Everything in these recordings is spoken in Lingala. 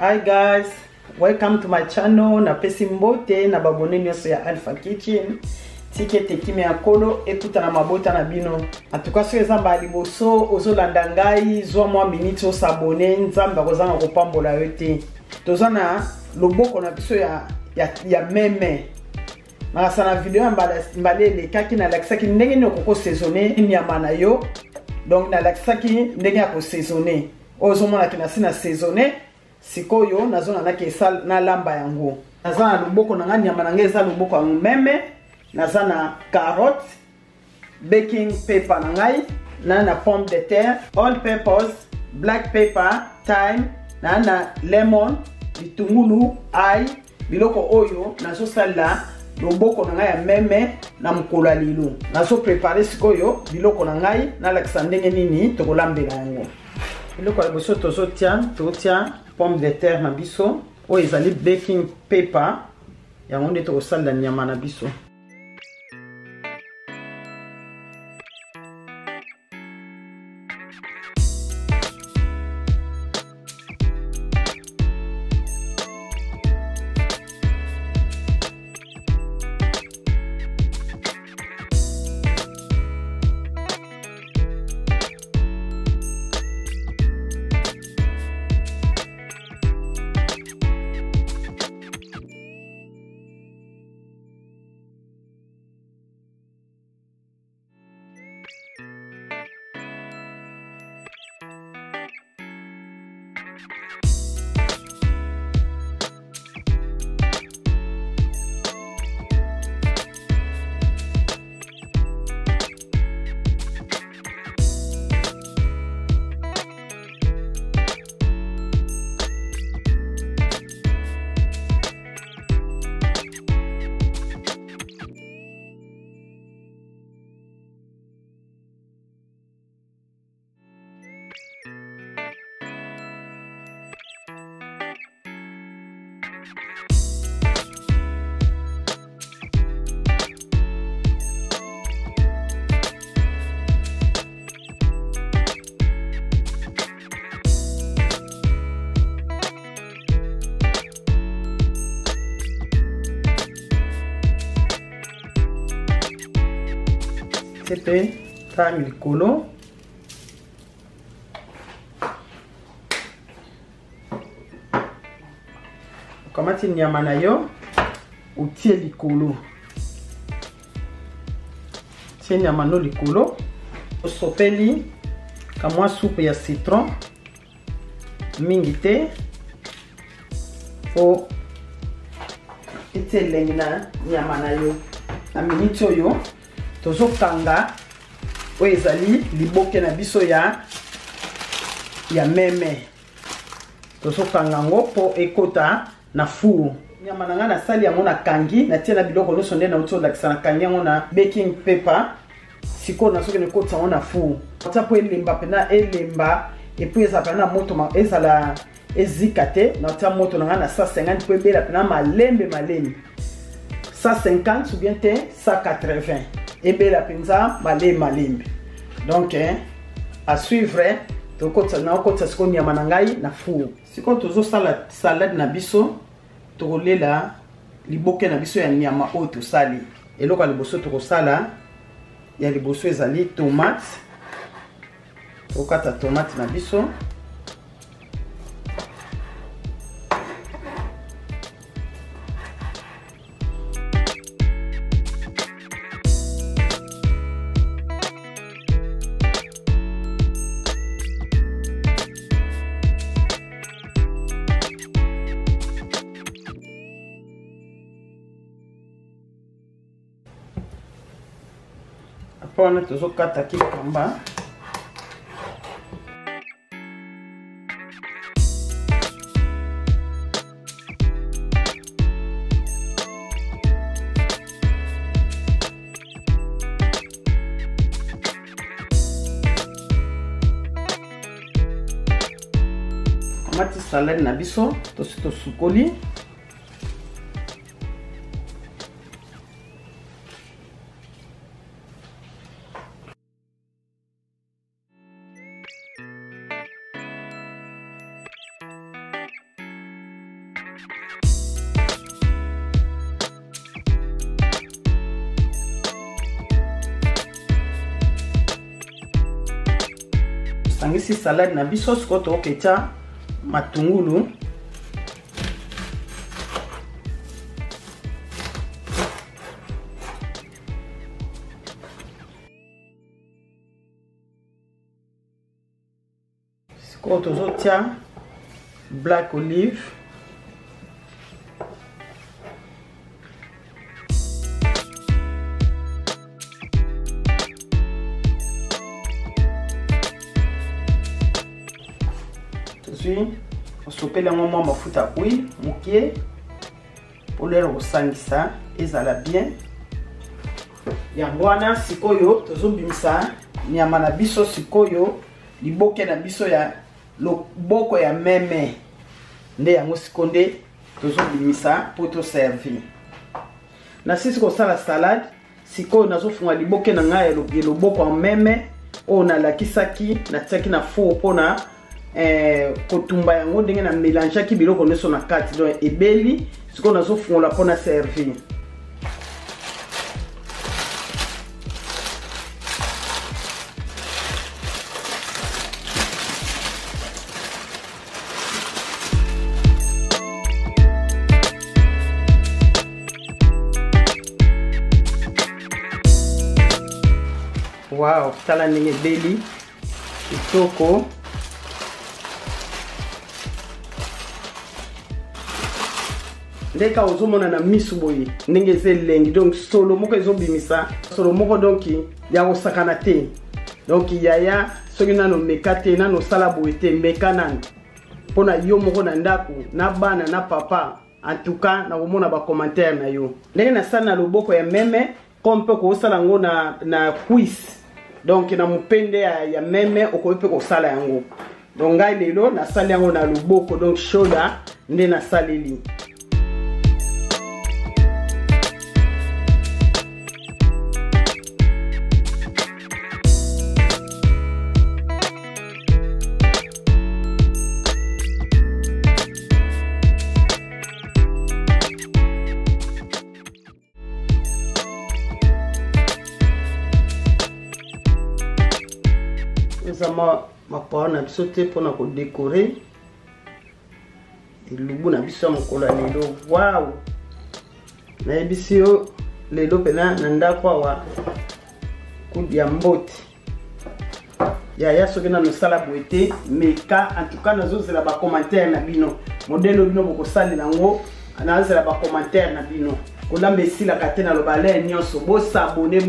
Hi guys, welcome to my channel. Na pesi mbote na babone nyonso ya Alpha Kitchen. Tikete kimi ya kolo ekuta na mabota na bino. En tout cas so ezamba liboso ozolanda ngai zwa mwa minute o s'abonner nzamba kozanga kopambola yo te. Tozana loboko na biso ya meme. Na sana video mbalele kaki na laksaki ndenge ni okoko saisonner nyama na yo. Donc na laksaki ndenge ya ko saisonner. Ozomona kinasi na saisonner. Sikoyo nazona na kesal na lamba yango. Nazana loboko na ngani nyama na ngeza loboko ya meme. Nazana carotte, baking paper na ngai, na pomme de terre, all purpose, black pepper, thyme, na lemon, bitungulu, ail, biloko oyo nazo sala loboko na ngai ya meme na mukolo lilo. Nazo préparer sikoyo biloko na ngai na lakisa ndenge nini tokolambela yango. Biloko ya boso tozotia pomme de terre na biso, oyo ezali baking paper, yango nde tokosala nyama na biso. Sepe tami likolo kamati nyama na yo utie likolo tie nyama no likolo osopeli kamwa soupe ya citron mingi te o ite lengina nyama na yo na minute oyo tozo kanga oyo ezali liboke na biso ya meme. Tozo kanga ngo po ekota na four. Nyama na nga na sali yango na kangi na tie na biloko nyonso nde na uto lakisa na kangi yango na baking paper. Siko na soki nekota yango na four. Ota po elemba pena elemba epu eza pena moto ezala ezika te na ota moto na nga na 150 po ebela pena malembe 150 ou bien te 180. Et la pinza malembe. Donc à suivre to kota na kota siko nyama na ngai na four. Siko tozo salade na biso to kolela liboke na biso ya nyama o to sali. Eloko ya liboso to kosala ya liboso ezali tomate. To kata tomate na biso. Apona tozo kata kikamba. Kamati salade na biso to sukoli. tosangisi salade na biso siko toketia matungulu siko tozotia black olive osopela mwa mafuta huile mukie polera kosangisa ezala bien yango wana sikoyo tozobimisa nyama na biso sikoyo liboke na biso ya loboko ya meme nde yango sikonde tozobimisa po toservi na sisi kosala salade sikoyo nazofunga liboke na ngai ya loboko ya meme oyo nalakisaki natiaki na four mpona kotumba yango ndenge na mélange ki biloko nyonso na kati donc ebeli siko nazofungola mpona servir wow tala ndenge ebeli kitoko ndeka ozomona na misu boye ndenge elengi donc solo moko ezobimisa solo moko donc ya kosakana te donc yaya soki nano meka te nano sala boye te meka nano mpona yo moko na ndako na bana na papa en tout cas nakomona bacommentaire na yo ndenge nasala na loboko ya meme comme mpe kosala yango na cuisse donc na mopende ya meme okoki mpe kosala yango donc ngai lelo nasali yango na loboko donc shoulder nde nasaleli ma parole na biso te mpona kodekore elubu na biso ya mokolo ya lelo wow nayebisi yo lelo mpena na ndako awa kudi ya mbote yaya soki nano osala boye te meka en tout cas nazozela bacommentaire na bino modele bino bokosalela yango nazozela bacommentaire na bino kolamba esilaka te na lobale nyonso bosabone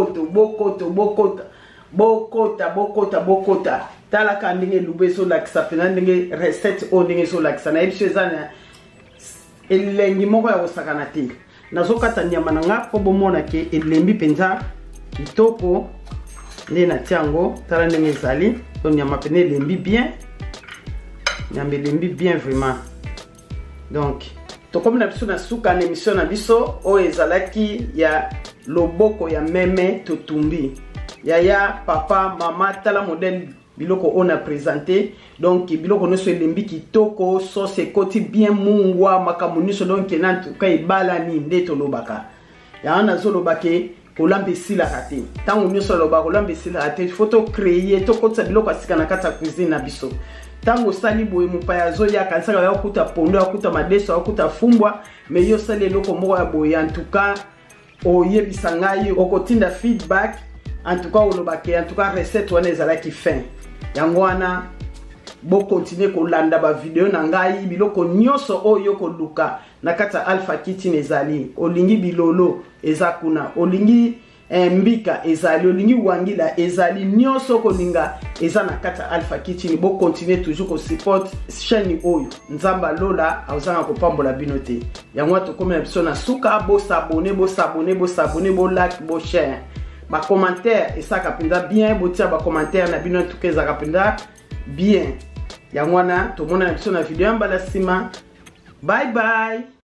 bokota talaka ndenge elubu ezolakisa mpena ndenge recette oyo ndenge ezolakisa nayebiso eza na elengi moko ya kosakana te nazokata nyama na nga mpo bomona ke elembi mpenza kitoko nde natia yango tala ndenge ezali to nyama pene elembi bien nyama elembi bien vraiment donc tokomi na biso na suka na émission na biso oyo ezalaki ya loboko ya meme totumbi yaya papa mama tala modèle biloko on a présenté donc biloko nyonso elembi kitoko sauce ekoti bien mungwa makambo nyonso donc na tout cas ebalani nde tolobaka yango nazolobake kolamba esilaka te ntango nyonso aloba kolamba esilaka te foto créer tokotisa biloko asika na kati ya cuisine na biso ntango osali boye mopaya azoyaka nsaka yakokuta pondo yakokuta madeso yakokuta fumbwa mais yo osali eloko moko ya boye en tout cas oyebisa ngai okotinda feedback en tout cas olobake en tout cas recette wana ezalaki fin yango wana bo continuer kolanda ba video na ngai biloko nyonso oyo koluka na kati ya Alpha Kitchen ezali olingi bilolo ezakuna olingi mbika ezali olingi wangila ezali nyonso kolinga eza na kati ya Alpha Kitchen bo continuer toujours ko support chaîne oyo nzamba lola azanga kopambola bino te yango tokomi na biso na suka bo s'abonner bo like bo share ba commentaire esaka penda bien botia ba commentaire na bino tout cas ezaka penda bien yango wana tomona na biso na video mbala sima bye bye.